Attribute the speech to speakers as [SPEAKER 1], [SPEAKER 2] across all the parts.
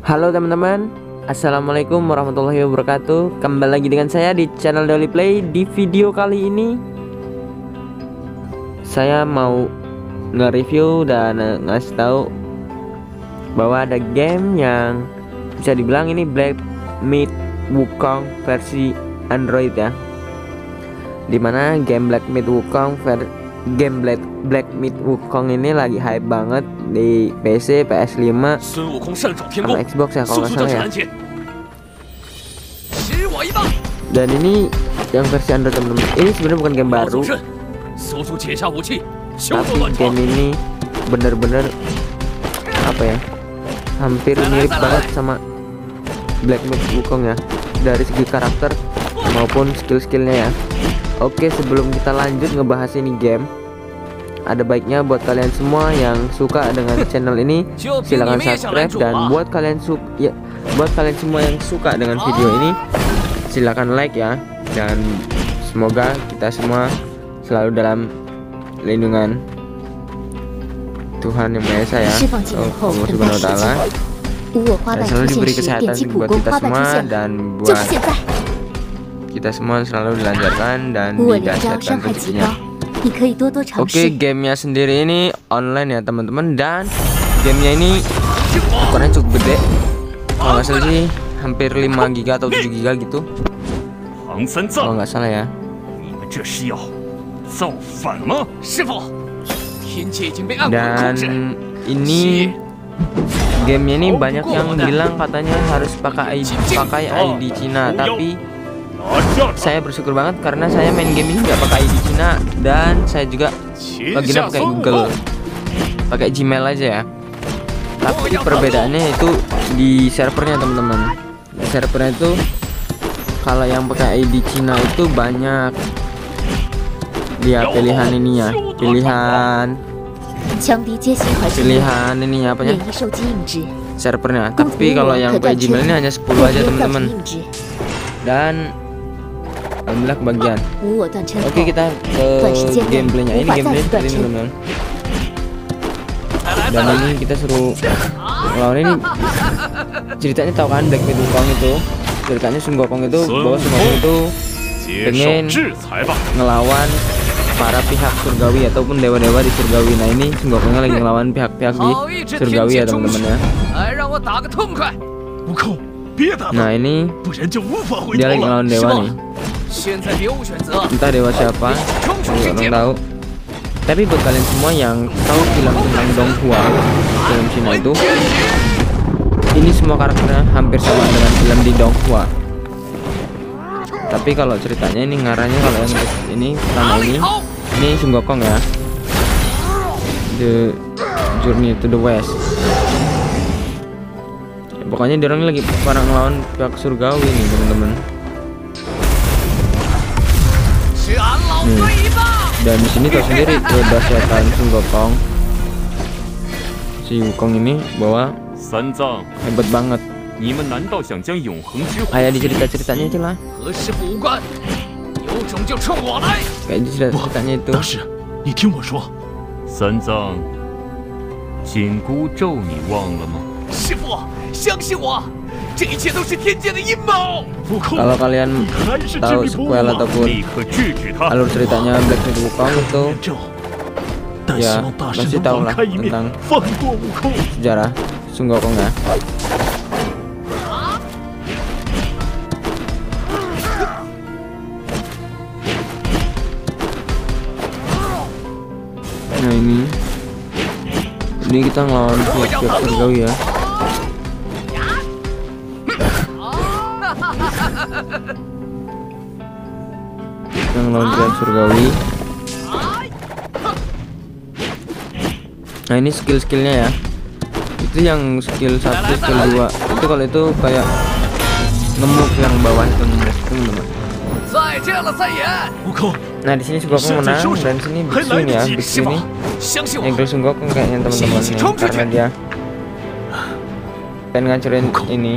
[SPEAKER 1] Halo teman-teman, assalamualaikum warahmatullahi wabarakatuh. Kembali lagi dengan saya di channel Daily Play. Di video kali ini saya mau nge-review dan ngasih tahu bahwa ada game yang bisa dibilang ini Black Myth Wukong versi Android ya. Dimana game Black Myth Wukong Black Myth Wukong ini lagi hype banget di PC, PS5, sama Xbox ya kalau nggak salah ya. Dan ini yang versi Android teman-teman. Ini sebenarnya bukan game baru, tapi game ini bener-bener apa ya, hampir mirip banget sama Black Myth Wukong ya, dari segi karakter maupun skill-skillnya ya. Oke, sebelum kita lanjut ngebahas ini game, ada baiknya buat kalian semua yang suka dengan channel ini silahkan subscribe, dan buat kalian semua yang suka dengan video ini silahkan like ya. Dan semoga kita semua selalu dalam lindungan Tuhan Yang Maha Esa ya, Allah Subhanahu wa Ta'ala, dan selalu diberi kesehatan buat kita semua, dan buat kita semua selalu dilancarkan dan didahsyatkan rezekinya. Oke, gamenya sendiri ini online ya teman-teman, dan gamenya ini ukurannya cukup gede. Kalau nggak salah sih hampir 5 GB atau 7 GB gitu, kalau nggak salah ya. Dan ini gamenya ini banyak yang bilang katanya harus pakai ID Cina, tapi saya bersyukur banget karena saya main game ini nggak pakai ID Cina, dan saya juga loginnya pakai Google, pakai Gmail aja ya. Tapi perbedaannya itu di servernya teman-teman. Di servernya itu kalau yang pakai ID Cina itu banyak dia pilihan ininya, pilihan ininya apanya, servernya. Tapi kalau yang pakai Gmail ini hanya 10 aja teman-teman. Dan alhamdulillah kebagian. Oke, kita ke gameplaynya. Ini gameplay seperti ini teman-teman. Dan ini kita suruh lawan ini. Ceritanya tahu kan Black Myth Wukong itu, ceritanya Sun Gokong itu bahwa Sun Gokong itu pengen ngelawan para pihak surgawi ataupun dewa-dewa di surgawi. Nah ini Sun Gokongnya lagi ngelawan pihak-pihak di surgawi ya teman-teman ya. Nah ini dia lagi ngelawan dewa nih, entah dewa siapa, nggak tahu. Tapi buat kalian semua yang tahu film tentang Donghua, film Cina itu, ini semua karakternya hampir sama dengan film di Donghua. Tapi kalau ceritanya ini ngarahnya, kalau yang ini pertama ini Sun Gokong ya, The Journey to the West. Pokoknya dia orang lagi parang ngelawan pihak surgawi nih teman-teman. Dan di sini tahu sendiri kedahsyatan Sun Gokong, si Wukong ini bahwa hebat banget. Kayak di cerita-ceritanya itu lah, kayak di cerita-ceritanya itu. Kalau kalian tahu sequel ataupun alur ceritanya Black Myth Wukong itu, ya pasti tahu lah tentang sejarah Sun Gokong ya. Nah ini kita ngelawan pihak surgawi ya. Yang lawan pihak surgawi. Nah ini skill-skillnya ya. Itu yang skill 1, skill 2 itu, kalau itu kayak ngemuk yang bawah itu ngemuk teman-teman. Nah di sini Sun Gokong menang, dan di sini Big Swing ya. Big Swing ini yang Sun Gokong kayaknya teman-teman nih, karena dia pengen ngancurin ini.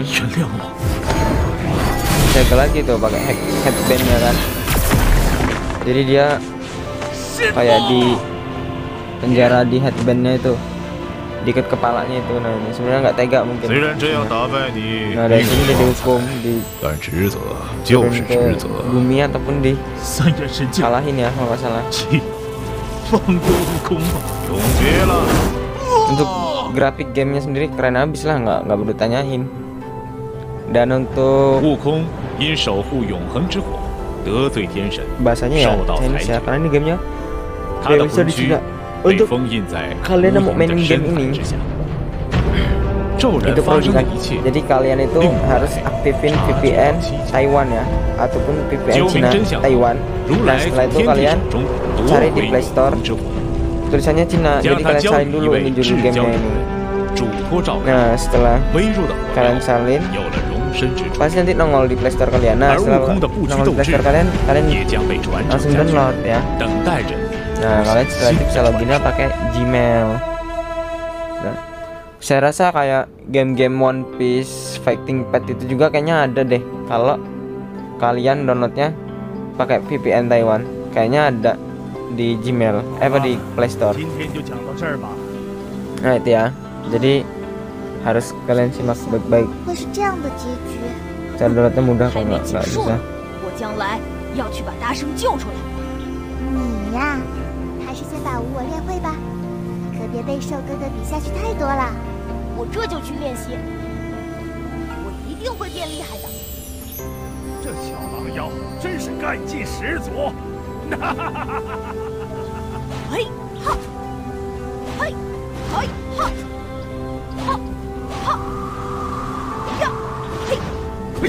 [SPEAKER 1] Saya lagi tuh pakai headbandnya kan, jadi dia kayak di penjara di headbandnya itu. diikat kepalanya itu. Nah ini sebenarnya nggak tega mungkin.
[SPEAKER 2] 虽然这样打败你
[SPEAKER 1] Nah dari
[SPEAKER 2] 并
[SPEAKER 1] sini
[SPEAKER 2] 不
[SPEAKER 1] dia
[SPEAKER 2] 光彩，
[SPEAKER 1] dihukum, di
[SPEAKER 2] 但职责就
[SPEAKER 1] turun
[SPEAKER 2] 是
[SPEAKER 1] ke
[SPEAKER 2] 职责。
[SPEAKER 1] bumi ataupun di
[SPEAKER 3] 三元神镜，
[SPEAKER 1] kalahin ya kalau nggak salah.
[SPEAKER 3] 七，放过悟空吧。
[SPEAKER 2] 永别了，
[SPEAKER 1] Untuk grafik gamenya sendiri keren abis lah, nggak perlu tanyain. Dan untuk
[SPEAKER 3] 悟空因守护永恒之火得罪天神，
[SPEAKER 1] bahasanya ya
[SPEAKER 3] 受到
[SPEAKER 1] Chinese
[SPEAKER 3] 裁
[SPEAKER 1] ya,
[SPEAKER 3] 决，
[SPEAKER 1] karena ini gamenya
[SPEAKER 3] 他的
[SPEAKER 1] nggak bisa
[SPEAKER 3] 魂躯
[SPEAKER 1] dicegah.
[SPEAKER 3] 被
[SPEAKER 1] Untuk
[SPEAKER 3] 封印在
[SPEAKER 1] kalian
[SPEAKER 3] 无
[SPEAKER 1] yang mau
[SPEAKER 3] 影
[SPEAKER 1] mainin
[SPEAKER 3] 的
[SPEAKER 1] game
[SPEAKER 3] 身
[SPEAKER 1] ini
[SPEAKER 3] 法之下。骤然
[SPEAKER 1] itu
[SPEAKER 3] 发
[SPEAKER 1] perlu
[SPEAKER 3] 生的
[SPEAKER 1] diingat.
[SPEAKER 3] 一切，
[SPEAKER 1] Jadi kalian itu harus aktifin VPN Taiwan ya, ataupun VPN
[SPEAKER 3] 究
[SPEAKER 1] Cina
[SPEAKER 3] 明真相后，
[SPEAKER 1] Taiwan.
[SPEAKER 3] 如
[SPEAKER 1] Dan
[SPEAKER 3] 来
[SPEAKER 1] setelah
[SPEAKER 3] 从
[SPEAKER 1] itu
[SPEAKER 3] 天地
[SPEAKER 1] kalian
[SPEAKER 3] 手中夺
[SPEAKER 1] cari di
[SPEAKER 3] 回
[SPEAKER 1] Play
[SPEAKER 3] 永
[SPEAKER 1] Store
[SPEAKER 3] 恒之火，
[SPEAKER 1] tulisannya Cina,
[SPEAKER 3] 将
[SPEAKER 1] jadi
[SPEAKER 3] 它
[SPEAKER 1] kalian
[SPEAKER 3] 交
[SPEAKER 1] salin
[SPEAKER 3] 予一
[SPEAKER 1] dulu
[SPEAKER 3] 位
[SPEAKER 1] ini
[SPEAKER 3] 至
[SPEAKER 1] judul
[SPEAKER 3] 交
[SPEAKER 1] gamenya
[SPEAKER 3] 之
[SPEAKER 1] ini.
[SPEAKER 3] 人，嘱托照看，
[SPEAKER 1] Nah setelah
[SPEAKER 3] 微弱的火
[SPEAKER 1] kalian
[SPEAKER 3] 苗
[SPEAKER 1] salin
[SPEAKER 3] 有了容身之处，
[SPEAKER 1] pasti nanti nongol di Play Store kalian. Nah
[SPEAKER 3] 而悟
[SPEAKER 1] setelah
[SPEAKER 3] 空的不屈
[SPEAKER 1] nongol
[SPEAKER 3] 斗
[SPEAKER 1] di Play
[SPEAKER 3] 志
[SPEAKER 1] Store kalian
[SPEAKER 3] 也将被传承
[SPEAKER 1] langsung
[SPEAKER 3] 下去，
[SPEAKER 1] download ya.
[SPEAKER 3] 等待着
[SPEAKER 1] Nah kalian setelah itu bisa loginnya pakai Gmail. Nah, saya rasa kayak game-game One Piece Fighting Pet itu juga kayaknya ada deh kalau kalian downloadnya pakai VPN Taiwan. Kayaknya ada di Gmail, apa di Play Store.
[SPEAKER 3] 今天就讲到这儿吧。
[SPEAKER 1] Nah itu ya. Jadi harus kalian simak baik-baik.
[SPEAKER 4] 会是这样的结局。
[SPEAKER 1] Cara downloadnya mudah
[SPEAKER 5] 还
[SPEAKER 1] kok
[SPEAKER 5] 没
[SPEAKER 1] nggak
[SPEAKER 5] 结束
[SPEAKER 1] bisa.
[SPEAKER 5] 呢，我将来要去把大圣救出来。
[SPEAKER 4] 你呀，还是先把无我练会吧，可别被兽哥哥比下去太多了。
[SPEAKER 5] 我这就去练习，我一定会变厉害的。
[SPEAKER 3] 这小狼妖真是干劲十足。
[SPEAKER 5] 嘿哈，嘿，嘿哈，哈哈呀，嘿，
[SPEAKER 3] 不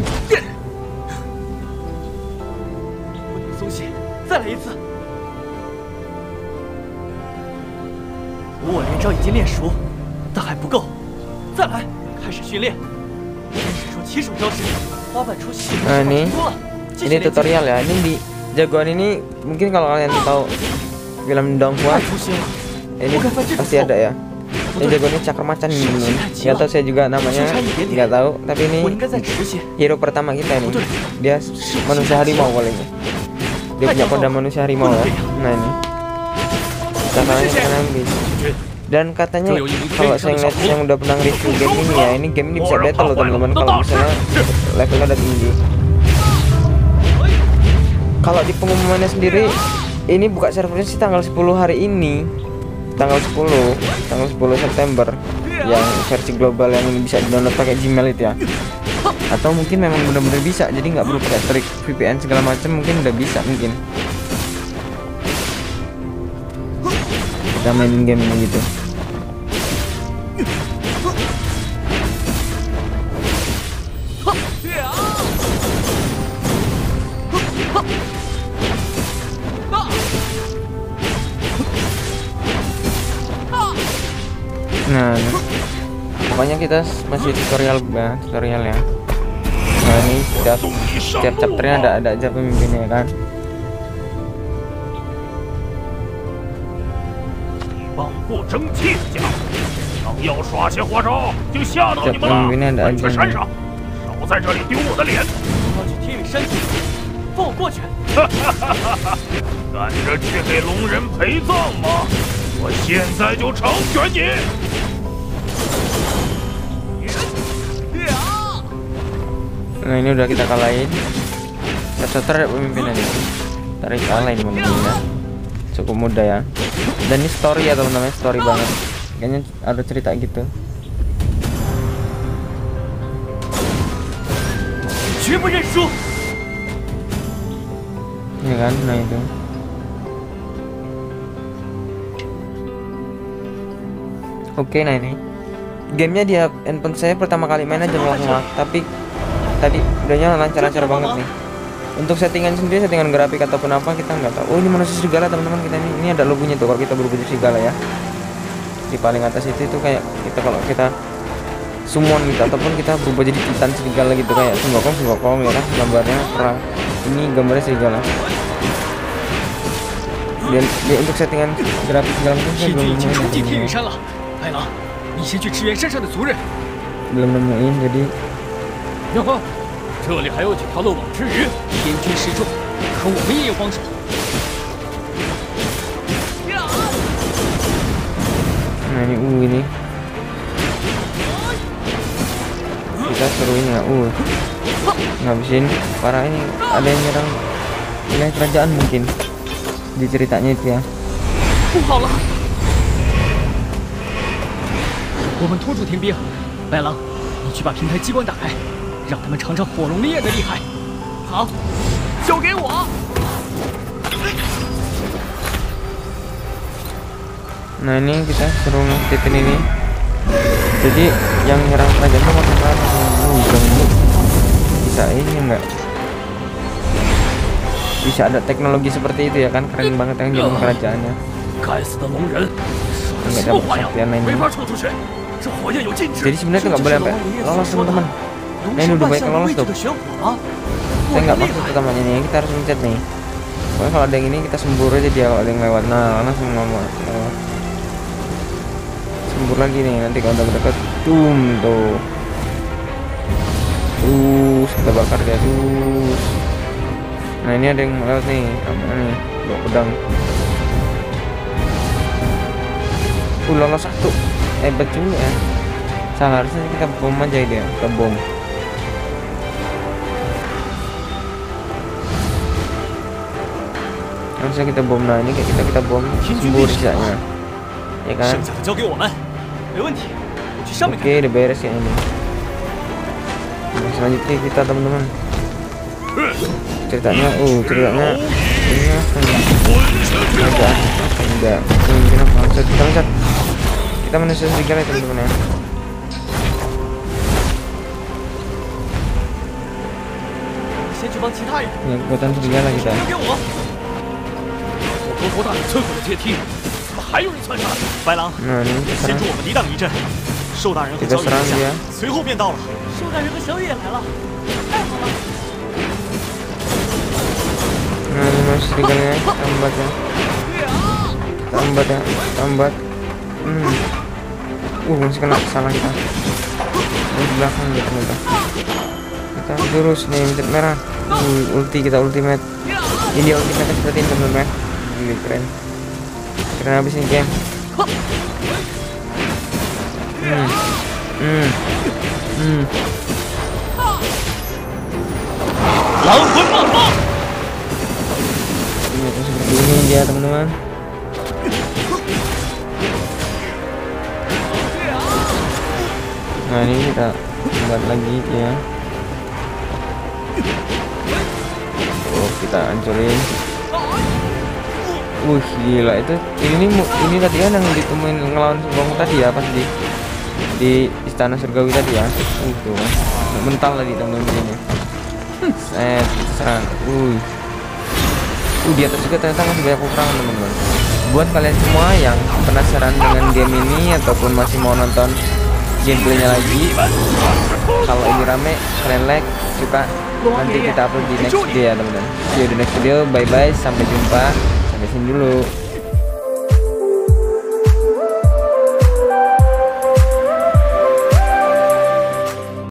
[SPEAKER 3] 能松懈，再来一次。无我连招已经练熟，但还不够，再来，开始训练。先使出起手招式，花瓣出细手
[SPEAKER 1] Nah
[SPEAKER 3] 成
[SPEAKER 1] ini
[SPEAKER 3] 功了。继续
[SPEAKER 1] ini
[SPEAKER 3] 练习。
[SPEAKER 1] tutorial ya. Ini di jagoan ini mungkin kalau kalian tahu film Donghua
[SPEAKER 3] 太粗心了，
[SPEAKER 1] ini pasti ada ya. Ini jagoannya Cakra Macan ini. Nggak tahu saya juga namanya, nggak tahu. Tapi ini
[SPEAKER 3] 我应该再迟些。
[SPEAKER 1] hero pertama kita ini. Dia manusia harimau palingnya. Dia punya kodam manusia harimau ya. Nah ini. Cakranya kena habis. Dan katanya kalau saya ngeliat yang udah pernah review game ini ya, ini game ini bisa battle loh teman-teman kalau misalnya levelnya udah tinggi. Kalau di pengumumannya sendiri ini buka servernya sih tanggal 10 hari ini. Tanggal 10 September yang versi global yang bisa di-download pakai Gmail itu ya. Atau mungkin memang benar-benar bisa, jadi nggak perlu pakai trik VPN segala macam, mungkin udah bisa mungkin. Kita mainin game ini gitu. Nah, pokoknya kita masih tutorial ya. Nah ini setiap chapternya ada aja pemimpinnya kan.
[SPEAKER 3] 帮不争气的家伙，想要耍些花招，就吓到你们
[SPEAKER 1] Setiap
[SPEAKER 3] 了。
[SPEAKER 1] pemimpinnya ada
[SPEAKER 3] 滚
[SPEAKER 1] aja
[SPEAKER 3] 去山
[SPEAKER 1] nih.
[SPEAKER 3] 上，少在这里丢我的脸。我要去天宇山去，放我过去。赶着去给龙人陪葬吗？我现在就成全你。
[SPEAKER 1] Nah ini udah kita kalahin. Chapter ada pemimpinannya. Tarik kalahin pemimpinnya. Cukup mudah ya. Dan ini story ya teman-teman, story banget. Kayaknya ada cerita gitu.
[SPEAKER 3] 绝不认输。
[SPEAKER 1] Ini kan, nah itu. Oke, nah ini. Gamenya di handphone saya pertama kali main aja ngelak-ngelak, tapi tadi udahnya lancar-lancar banget nih. Untuk settingan sendiri, settingan grafik ataupun apa kita nggak tahu. Oh ini manusia serigala teman-teman, kita ini ada logonya tuh kalau kita berubah jadi serigala ya. Di paling atas itu kayak kita kalau kita summon gitu ataupun kita berubah jadi titan serigala gitu kayak sunggokong ya kan, gambarnya perang. Ini gambarnya serigala. Dan untuk settingan grafik segala macam saya
[SPEAKER 3] 天
[SPEAKER 1] belum
[SPEAKER 3] 军已经冲进天
[SPEAKER 1] nemuin,
[SPEAKER 3] 宇山了，白狼，你先去支援山上的族人。
[SPEAKER 1] belum nemuin jadi
[SPEAKER 3] 哟呵，这里还有几条漏网之鱼，天军失重，可我们也有帮手。
[SPEAKER 1] nah ini ini seru ini ya. Ngabisin para ini, ada yang nyerang wilayah kerajaan mungkin di ceritanya itu ya.
[SPEAKER 3] 不好了！我们拖住天兵，白狼，你去把平台机关打开，让他们尝尝火龙烈的厉害。好，交给我。
[SPEAKER 1] Nah ini kita suruh ngaktifin ini. Jadi yang nyerang kerajaan itu makan bisa ini enggak? Bisa ada teknologi seperti itu ya kan, keren banget yang nyerang kerajaannya.
[SPEAKER 3] 该死的龙人，说的什么话呀？没法冲出去，这火焰有禁止。
[SPEAKER 1] Jadi sebenarnya itu nggak boleh sampai lolos teman-teman. Nah ini udah banyak yang lolos tuh. Saya nggak maksud utamanya nih, kita harus mencet nih. Pokoknya kalau ada yang ini kita sembur aja dia kalau ada yang lewat. Nah langsung lewat. Sembur lagi nih, nanti kalau udah dekat, tuh. Kita bakar dia terus. Nah ini ada yang lewat nih, apa nih? Bawa pedang. Lolos satu, hebat juga ya. Salah, harusnya kita bom aja dia, kita bom. Harusnya kita bom. Nah ini kayak kita bom sembur sisanya, ya kan? Oke, udah beres ya ini. Nah, selanjutnya kita teman-teman ceritanya ini enggak mungkin apa kita manusia serigala ya teman-teman ya. Ya kekuatan serigala kita. Nah ini kita serang dia. Nah ini mas serigalanya tambat ya. Masih kena salah kita. Di belakang ya ternyata. Kita terus nih mencet merah. Ulti kita ultimate. Ini ultimate seperti ini teman-teman. Ini keren habis ini game. Seperti ini dia teman-teman. Nah ini kita buat lagi ya. Kita hancurin. Gila itu. Ini tadi kan yang ditemuin ngelawan Subang tadi ya, pas di istana surgawi tadi ya. Tuh mental tadi teman-teman ini. Serang. Di atas juga ternyata masih banyak kekurangan teman-teman. Buat kalian semua yang penasaran dengan game ini ataupun masih mau nonton gameplaynya lagi, kalau ini rame kalian like, suka, nanti kita upload di next video ya teman-teman. See you di next video, bye bye, sampai jumpa, sampai sini dulu.